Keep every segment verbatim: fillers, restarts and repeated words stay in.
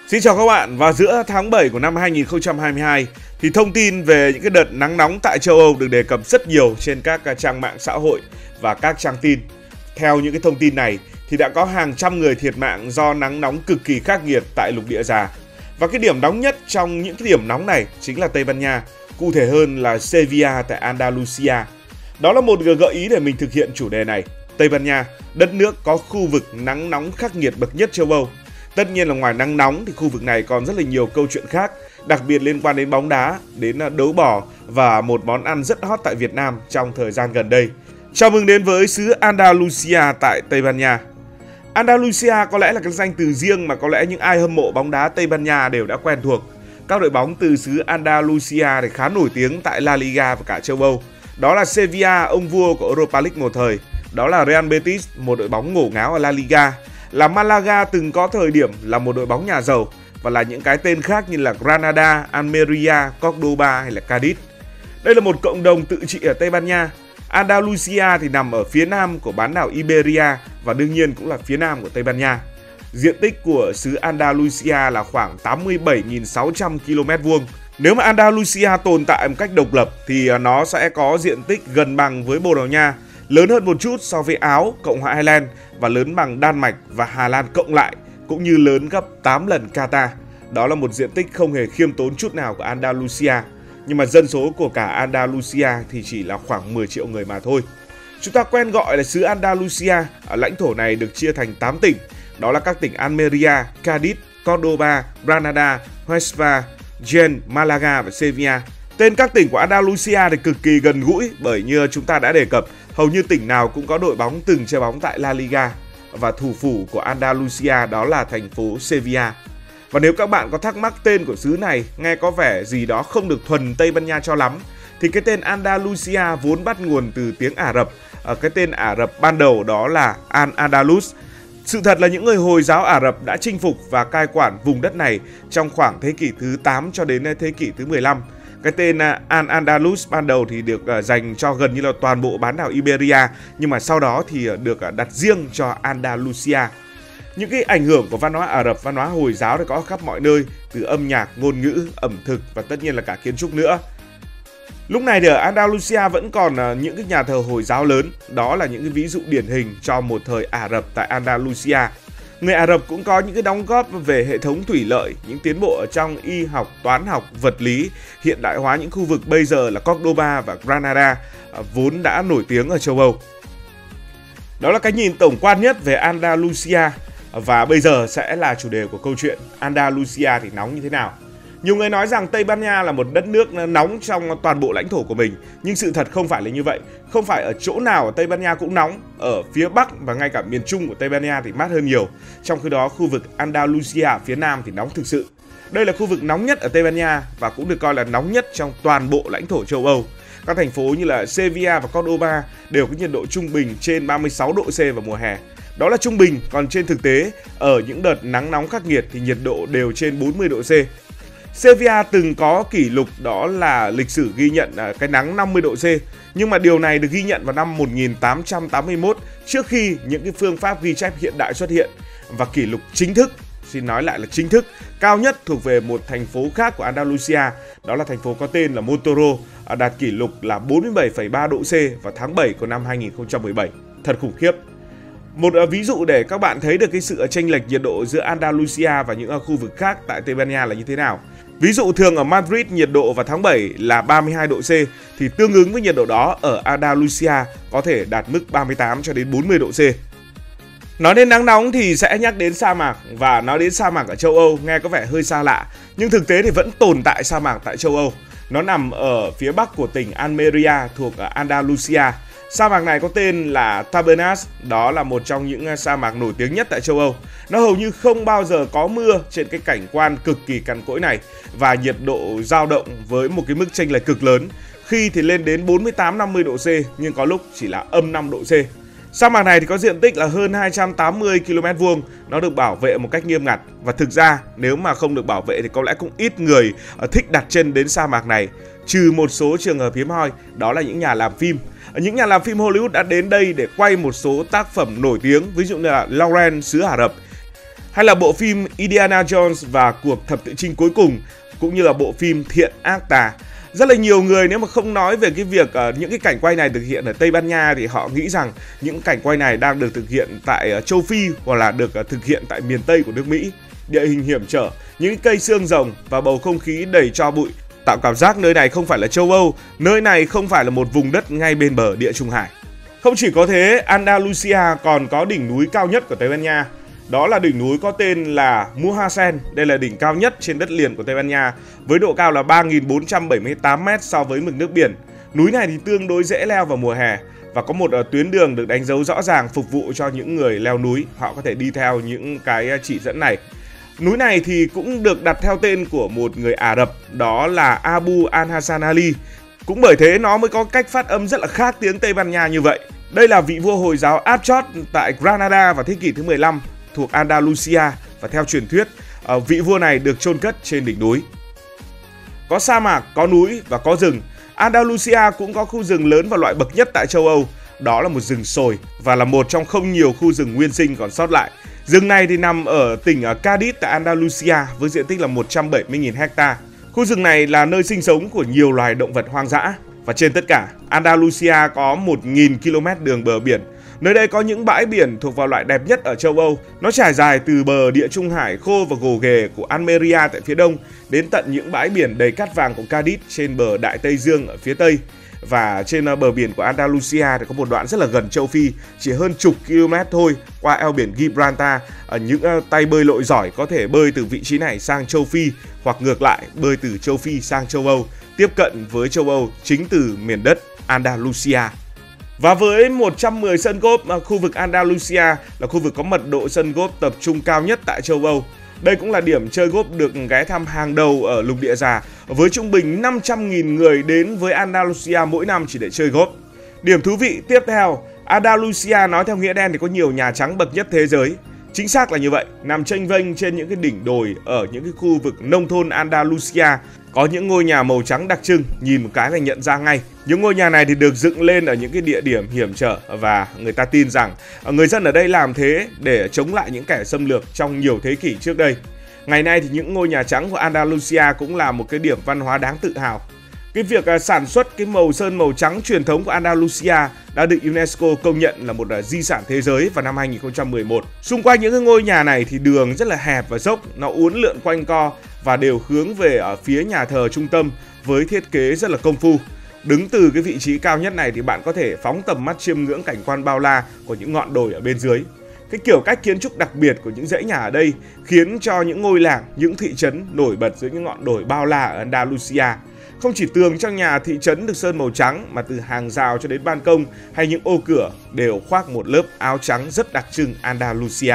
Xin chào các bạn, vào giữa tháng bảy của năm hai nghìn không trăm hai mươi hai thì thông tin về những cái đợt nắng nóng tại châu Âu được đề cập rất nhiều trên các trang mạng xã hội và các trang tin. Theo những cái thông tin này thì đã có hàng trăm người thiệt mạng do nắng nóng cực kỳ khắc nghiệt tại lục địa già. Và cái điểm nóng nhất trong những cái điểm nóng này chính là Tây Ban Nha, cụ thể hơn là Sevilla tại Andalusia. Đó là một gợi ý để mình thực hiện chủ đề này. Tây Ban Nha, đất nước có khu vực nắng nóng khắc nghiệt bậc nhất châu Âu. Tất nhiên là ngoài nắng nóng thì khu vực này còn rất là nhiều câu chuyện khác, đặc biệt liên quan đến bóng đá, đến đấu bò và một món ăn rất hot tại Việt Nam trong thời gian gần đây. Chào mừng đến với xứ Andalusia tại Tây Ban Nha. Andalusia có lẽ là cái danh từ riêng mà có lẽ những ai hâm mộ bóng đá Tây Ban Nha đều đã quen thuộc. Các đội bóng từ xứ Andalusia thì khá nổi tiếng tại La Liga và cả châu Âu. Đó là Sevilla, ông vua của Europa League một thời. Đó là Real Betis, một đội bóng ngổ ngáo ở La Liga. Là Malaga từng có thời điểm là một đội bóng nhà giàu, và là những cái tên khác như là Granada, Almeria, Cordoba hay là Cadiz. Đây là một cộng đồng tự trị ở Tây Ban Nha. Andalusia thì nằm ở phía nam của bán đảo Iberia và đương nhiên cũng là phía nam của Tây Ban Nha. Diện tích của xứ Andalusia là khoảng tám mươi bảy nghìn sáu trăm ki lô mét vuông. Nếu mà Andalusia tồn tại một cách độc lập thì nó sẽ có diện tích gần bằng với Bồ Đào Nha, lớn hơn một chút so với Áo, Cộng hòa Ireland và lớn bằng Đan Mạch và Hà Lan cộng lại, cũng như lớn gấp tám lần Qatar. Đó là một diện tích không hề khiêm tốn chút nào của Andalusia. Nhưng mà dân số của cả Andalusia thì chỉ là khoảng mười triệu người mà thôi. Chúng ta quen gọi là xứ Andalusia. Ở lãnh thổ này được chia thành tám tỉnh. Đó là các tỉnh Almeria, Cadiz, Cordoba, Granada, Huesca, Jaén, Malaga và Sevilla. Tên các tỉnh của Andalusia thì cực kỳ gần gũi, bởi như chúng ta đã đề cập, hầu như tỉnh nào cũng có đội bóng từng chơi bóng tại La Liga. Và thủ phủ của Andalusia đó là thành phố Sevilla. Và nếu các bạn có thắc mắc tên của xứ này nghe có vẻ gì đó không được thuần Tây Ban Nha cho lắm, thì cái tên Andalusia vốn bắt nguồn từ tiếng Ả Rập. Cái tên Ả Rập ban đầu đó là Al-Andalus. Sự thật là những người Hồi giáo Ả Rập đã chinh phục và cai quản vùng đất này trong khoảng thế kỷ thứ tám cho đến thế kỷ thứ mười lăm. Cái tên Al-Andalus ban đầu thì được dành cho gần như là toàn bộ bán đảo Iberia, nhưng mà sau đó thì được đặt riêng cho Andalusia. Những cái ảnh hưởng của văn hóa Ả Rập, văn hóa Hồi giáo thì có khắp mọi nơi, từ âm nhạc, ngôn ngữ, ẩm thực và tất nhiên là cả kiến trúc nữa. Lúc này thì ở Andalusia vẫn còn những cái nhà thờ Hồi giáo lớn, đó là những cái ví dụ điển hình cho một thời Ả Rập tại Andalusia. Người Ả Rập cũng có những cái đóng góp về hệ thống thủy lợi, những tiến bộ ở trong y học, toán học, vật lý, hiện đại hóa những khu vực bây giờ là Cordoba và Granada, vốn đã nổi tiếng ở châu Âu. Đó là cái nhìn tổng quan nhất về Andalusia, và bây giờ sẽ là chủ đề của câu chuyện Andalusia thì nóng như thế nào. Nhiều người nói rằng Tây Ban Nha là một đất nước nóng trong toàn bộ lãnh thổ của mình, nhưng sự thật không phải là như vậy. Không phải ở chỗ nào ở Tây Ban Nha cũng nóng, ở phía Bắc và ngay cả miền Trung của Tây Ban Nha thì mát hơn nhiều. Trong khi đó khu vực Andalusia phía Nam thì nóng thực sự. Đây là khu vực nóng nhất ở Tây Ban Nha và cũng được coi là nóng nhất trong toàn bộ lãnh thổ châu Âu. Các thành phố như là Sevilla và Cordoba đều có nhiệt độ trung bình trên ba mươi sáu độ C vào mùa hè. Đó là trung bình, còn trên thực tế ở những đợt nắng nóng khắc nghiệt thì nhiệt độ đều trên bốn mươi độ C. Sevilla từng có kỷ lục đó là lịch sử ghi nhận cái nắng năm mươi độ C, nhưng mà điều này được ghi nhận vào năm một nghìn tám trăm tám mươi mốt, trước khi những cái phương pháp ghi chép hiện đại xuất hiện. Và kỷ lục chính thức, xin nói lại là chính thức, cao nhất thuộc về một thành phố khác của Andalusia, đó là thành phố có tên là Montoro, đạt kỷ lục là bốn mươi bảy phẩy ba độ C vào tháng bảy của năm hai nghìn không trăm mười bảy. Thật khủng khiếp. Một ví dụ để các bạn thấy được cái sự chênh lệch nhiệt độ giữa Andalusia và những khu vực khác tại Tây Ban Nha là như thế nào. Ví dụ thường ở Madrid nhiệt độ vào tháng bảy là ba mươi hai độ C, thì tương ứng với nhiệt độ đó ở Andalusia có thể đạt mức ba mươi tám cho đến bốn mươi độ C. Nói đến nắng nóng thì sẽ nhắc đến sa mạc, và nói đến sa mạc ở châu Âu nghe có vẻ hơi xa lạ, nhưng thực tế thì vẫn tồn tại sa mạc tại châu Âu. Nó nằm ở phía bắc của tỉnh Almeria thuộc Andalusia. Sa mạc này có tên là Tabernas, đó là một trong những sa mạc nổi tiếng nhất tại châu Âu. Nó hầu như không bao giờ có mưa trên cái cảnh quan cực kỳ cằn cỗi này, và nhiệt độ dao động với một cái mức chênh lệch cực lớn, khi thì lên đến bốn mươi tám năm mươi độ C, nhưng có lúc chỉ là âm năm độ C. Sa mạc này thì có diện tích là hơn hai trăm tám mươi ki lô mét vuông, nó được bảo vệ một cách nghiêm ngặt, và thực ra nếu mà không được bảo vệ thì có lẽ cũng ít người thích đặt chân đến sa mạc này, trừ một số trường hợp hiếm hoi, đó là những nhà làm phim. Những nhà làm phim Hollywood đã đến đây để quay một số tác phẩm nổi tiếng, ví dụ như là Lauren xứ Ả Rập. hay là bộ phim Indiana Jones và cuộc thập tự chinh cuối cùng, cũng như là bộ phim Thiện Ác Tà. Rất là nhiều người nếu mà không nói về cái việc uh, những cái cảnh quay này thực hiện ở Tây Ban Nha thì họ nghĩ rằng những cảnh quay này đang được thực hiện tại uh, châu Phi hoặc là được uh, thực hiện tại miền Tây của nước Mỹ. Địa hình hiểm trở, những cây xương rồng và bầu không khí đầy tro bụi tạo cảm giác nơi này không phải là châu Âu, nơi này không phải là một vùng đất ngay bên bờ Địa Trung Hải. Không chỉ có thế, Andalusia còn có đỉnh núi cao nhất của Tây Ban Nha. Đó là đỉnh núi có tên là Murhasen. Đây là đỉnh cao nhất trên đất liền của Tây Ban Nha, với độ cao là ba nghìn bốn trăm bảy mươi tám mét so với mực nước biển. Núi này thì tương đối dễ leo vào mùa hè và có một tuyến đường được đánh dấu rõ ràng phục vụ cho những người leo núi. Họ có thể đi theo những cái chỉ dẫn này. Núi này thì cũng được đặt theo tên của một người Ả Rập, đó là Abu al-Hasan Ali. Cũng bởi thế nó mới có cách phát âm rất là khác tiếng Tây Ban Nha như vậy. Đây là vị vua Hồi giáo Abchot tại Granada vào thế kỷ thứ mười lăm thuộc Andalusia, và theo truyền thuyết vị vua này được chôn cất trên đỉnh núi. Có sa mạc, có núi và có rừng. Andalusia cũng có khu rừng lớn và loại bậc nhất tại châu Âu. Đó là một rừng sồi và là một trong không nhiều khu rừng nguyên sinh còn sót lại. Rừng này thì nằm ở tỉnh Cadiz tại Andalusia với diện tích là một trăm bảy mươi nghìn hecta. Khu rừng này là nơi sinh sống của nhiều loài động vật hoang dã. Và trên tất cả, Andalusia có một nghìn ki lô mét đường bờ biển. Nơi đây có những bãi biển thuộc vào loại đẹp nhất ở châu Âu. Nó trải dài từ bờ Địa Trung Hải khô và gồ ghề của Almeria tại phía đông đến tận những bãi biển đầy cát vàng của Cadiz trên bờ Đại Tây Dương ở phía tây. Và trên bờ biển của Andalusia thì có một đoạn rất là gần châu Phi, chỉ hơn chục km thôi, qua eo biển Gibraltar. Những tay bơi lội giỏi có thể bơi từ vị trí này sang châu Phi, hoặc ngược lại bơi từ châu Phi sang châu Âu, tiếp cận với châu Âu chính từ miền đất Andalusia. Và với một trăm mười sân golf, khu vực Andalusia là khu vực có mật độ sân golf tập trung cao nhất tại châu Âu. Đây cũng là điểm chơi golf được ghé thăm hàng đầu ở lục địa già, với trung bình năm trăm nghìn người đến với Andalusia mỗi năm chỉ để chơi golf. Điểm thú vị tiếp theo, Andalusia nói theo nghĩa đen thì có nhiều nhà trắng bậc nhất thế giới. Chính xác là như vậy, nằm chênh vênh trên những cái đỉnh đồi ở những cái khu vực nông thôn Andalusia, có những ngôi nhà màu trắng đặc trưng, nhìn một cái là nhận ra ngay. Những ngôi nhà này thì được dựng lên ở những cái địa điểm hiểm trở, và người ta tin rằng người dân ở đây làm thế để chống lại những kẻ xâm lược trong nhiều thế kỷ trước đây. Ngày nay thì những ngôi nhà trắng của Andalusia cũng là một cái điểm văn hóa đáng tự hào. Cái việc sản xuất cái màu sơn màu trắng truyền thống của Andalusia đã được UNESCO công nhận là một di sản thế giới vào năm hai nghìn không trăm mười một. Xung quanh những cái ngôi nhà này thì đường rất là hẹp và dốc, nó uốn lượn quanh co và đều hướng về ở phía nhà thờ trung tâm với thiết kế rất là công phu. Đứng từ cái vị trí cao nhất này thì bạn có thể phóng tầm mắt chiêm ngưỡng cảnh quan bao la của những ngọn đồi ở bên dưới. Cái kiểu cách kiến trúc đặc biệt của những dãy nhà ở đây khiến cho những ngôi làng, những thị trấn nổi bật dưới những ngọn đồi bao la ở Andalusia. Không chỉ tường trong nhà thị trấn được sơn màu trắng, mà từ hàng rào cho đến ban công hay những ô cửa đều khoác một lớp áo trắng rất đặc trưng Andalusia.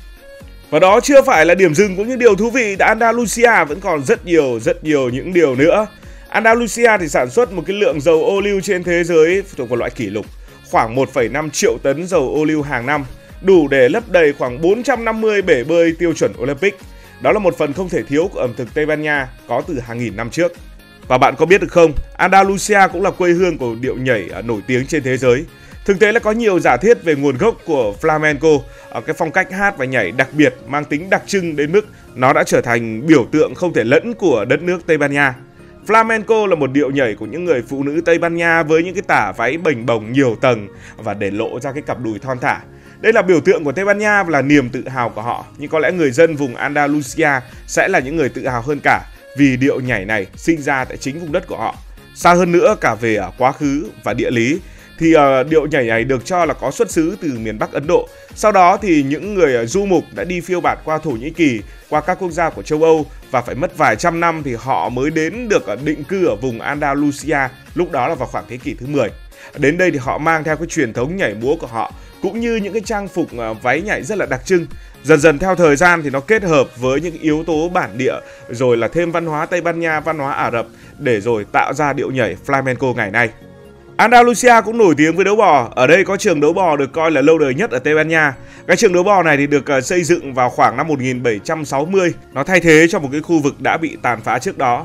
Và đó chưa phải là điểm dừng của những điều thú vị tại Andalusia, vẫn còn rất nhiều rất nhiều những điều nữa. Andalusia thì sản xuất một cái lượng dầu ô liu trên thế giới thuộc vào loại kỷ lục, khoảng một phẩy năm triệu tấn dầu ô liu hàng năm, đủ để lấp đầy khoảng bốn trăm năm mươi bể bơi tiêu chuẩn Olympic. Đó là một phần không thể thiếu của ẩm thực Tây Ban Nha có từ hàng nghìn năm trước. Và bạn có biết được không, Andalusia cũng là quê hương của điệu nhảy nổi tiếng trên thế giới. Thực tế là có nhiều giả thiết về nguồn gốc của flamenco, cái phong cách hát và nhảy đặc biệt mang tính đặc trưng đến mức nó đã trở thành biểu tượng không thể lẫn của đất nước Tây Ban Nha. Flamenco là một điệu nhảy của những người phụ nữ Tây Ban Nha với những cái tà váy bềnh bồng nhiều tầng và để lộ ra cái cặp đùi thon thả. Đây là biểu tượng của Tây Ban Nha và là niềm tự hào của họ, nhưng có lẽ người dân vùng Andalusia sẽ là những người tự hào hơn cả, vì điệu nhảy này sinh ra tại chính vùng đất của họ. Xa hơn nữa cả về quá khứ và địa lý thì uh, điệu nhảy này được cho là có xuất xứ từ miền Bắc Ấn Độ. Sau đó thì những người uh, du mục đã đi phiêu bạt qua Thổ Nhĩ Kỳ, qua các quốc gia của châu Âu, và phải mất vài trăm năm thì họ mới đến được uh, định cư ở vùng Andalusia, lúc đó là vào khoảng thế kỷ thứ mười. Đến đây thì họ mang theo cái truyền thống nhảy múa của họ, cũng như những cái trang phục uh, váy nhảy rất là đặc trưng. Dần dần theo thời gian thì nó kết hợp với những yếu tố bản địa, rồi là thêm văn hóa Tây Ban Nha, văn hóa Ả Rập, để rồi tạo ra điệu nhảy flamenco ngày nay. Andalusia cũng nổi tiếng với đấu bò. Ở đây có trường đấu bò được coi là lâu đời nhất ở Tây Ban Nha. Cái trường đấu bò này thì được xây dựng vào khoảng năm một nghìn bảy trăm sáu mươi. Nó thay thế cho một cái khu vực đã bị tàn phá trước đó.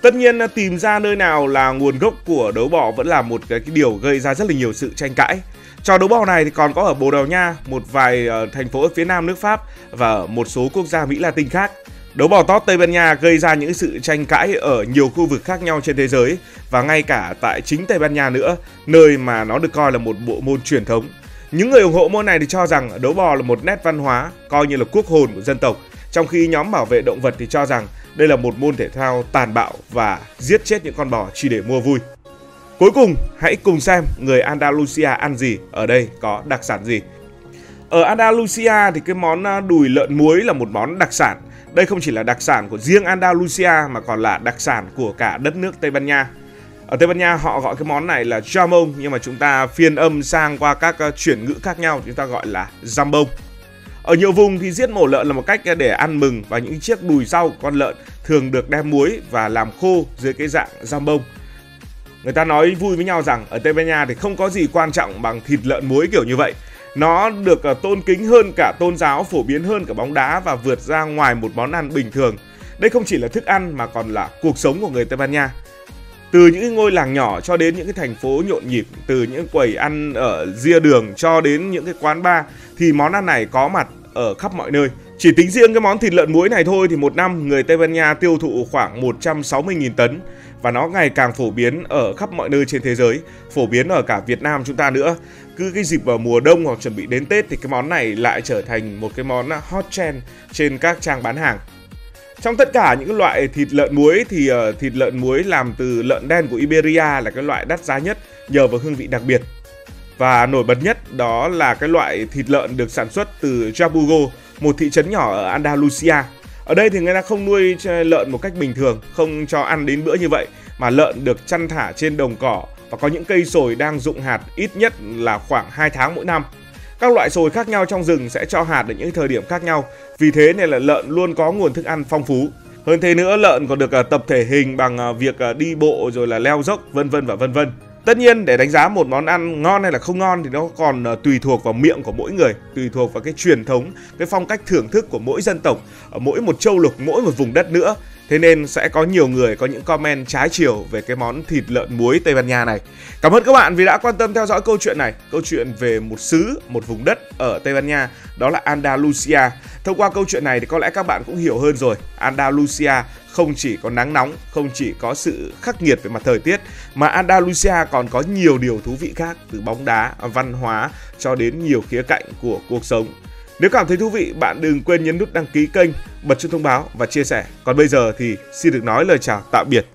Tất nhiên tìm ra nơi nào là nguồn gốc của đấu bò vẫn là một cái, cái điều gây ra rất là nhiều sự tranh cãi. Trò đấu bò này thì còn có ở Bồ Đào Nha, một vài uh, thành phố ở phía nam nước Pháp và ở một số quốc gia Mỹ Latin khác. Đấu bò tót Tây Ban Nha gây ra những sự tranh cãi ở nhiều khu vực khác nhau trên thế giới và ngay cả tại chính Tây Ban Nha nữa, nơi mà nó được coi là một bộ môn truyền thống. Những người ủng hộ môn này thì cho rằng đấu bò là một nét văn hóa, coi như là quốc hồn của dân tộc, trong khi nhóm bảo vệ động vật thì cho rằng đây là một môn thể thao tàn bạo và giết chết những con bò chỉ để mua vui. Cuối cùng, hãy cùng xem người Andalusia ăn gì, ở đây có đặc sản gì. Ở Andalusia thì cái món đùi lợn muối là một món đặc sản. Đây không chỉ là đặc sản của riêng Andalusia mà còn là đặc sản của cả đất nước Tây Ban Nha. Ở Tây Ban Nha họ gọi cái món này là jamón, nhưng mà chúng ta phiên âm sang qua các chuyển ngữ khác nhau, chúng ta gọi là jambon. Ở nhiều vùng thì giết mổ lợn là một cách để ăn mừng, và những chiếc đùi sau của con lợn thường được đem muối và làm khô dưới cái dạng jambon. Người ta nói vui với nhau rằng ở Tây Ban Nha thì không có gì quan trọng bằng thịt lợn muối kiểu như vậy. Nó được tôn kính hơn cả tôn giáo, phổ biến hơn cả bóng đá và vượt ra ngoài một món ăn bình thường. Đây không chỉ là thức ăn mà còn là cuộc sống của người Tây Ban Nha. Từ những ngôi làng nhỏ cho đến những cái thành phố nhộn nhịp, từ những quầy ăn ở ria đường cho đến những cái quán bar, thì món ăn này có mặt ở khắp mọi nơi. Chỉ tính riêng cái món thịt lợn muối này thôi thì một năm người Tây Ban Nha tiêu thụ khoảng một trăm sáu mươi nghìn tấn. Và nó ngày càng phổ biến ở khắp mọi nơi trên thế giới, phổ biến ở cả Việt Nam chúng ta nữa. Cứ cái dịp vào mùa đông hoặc chuẩn bị đến Tết thì cái món này lại trở thành một cái món hot trend trên các trang bán hàng. Trong tất cả những cái loại thịt lợn muối thì uh, thịt lợn muối làm từ lợn đen của Iberia là cái loại đắt giá nhất nhờ vào hương vị đặc biệt. Và nổi bật nhất đó là cái loại thịt lợn được sản xuất từ Jabugo, một thị trấn nhỏ ở Andalusia. Ở đây thì người ta không nuôi lợn một cách bình thường, không cho ăn đến bữa như vậy, mà lợn được chăn thả trên đồng cỏ và có những cây sồi đang rụng hạt ít nhất là khoảng hai tháng mỗi năm. Các loại sồi khác nhau trong rừng sẽ cho hạt ở những thời điểm khác nhau, vì thế nên là lợn luôn có nguồn thức ăn phong phú. Hơn thế nữa, lợn còn được tập thể hình bằng việc đi bộ rồi là leo dốc, vân vân và vân vân. Tất nhiên để đánh giá một món ăn ngon hay là không ngon thì nó còn tùy thuộc vào miệng của mỗi người, tùy thuộc vào cái truyền thống, cái phong cách thưởng thức của mỗi dân tộc, ở mỗi một châu lục, mỗi một vùng đất nữa. Thế nên sẽ có nhiều người có những comment trái chiều về cái món thịt lợn muối Tây Ban Nha này. Cảm ơn các bạn vì đã quan tâm theo dõi câu chuyện này. Câu chuyện về một xứ, một vùng đất ở Tây Ban Nha, đó là Andalusia. Thông qua câu chuyện này thì có lẽ các bạn cũng hiểu hơn rồi. Andalusia không chỉ có nắng nóng, không chỉ có sự khắc nghiệt về mặt thời tiết, mà Andalusia còn có nhiều điều thú vị khác, từ bóng đá, văn hóa cho đến nhiều khía cạnh của cuộc sống. Nếu cảm thấy thú vị, bạn đừng quên nhấn nút đăng ký kênh, bật chuông thông báo và chia sẻ. Còn bây giờ thì xin được nói lời chào tạm biệt.